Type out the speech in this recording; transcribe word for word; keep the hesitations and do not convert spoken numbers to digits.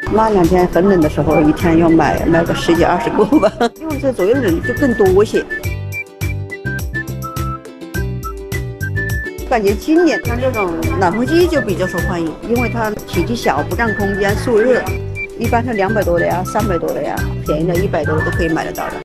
那两天很冷的时候，一天要买买个十几二十个吧，因为这左右人就更多些。感觉今年像这种暖风机就比较受欢迎，因为它体积小，不占空间，速热。一般是两百多的呀，三百多的呀，便宜的一百多的都可以买得到的。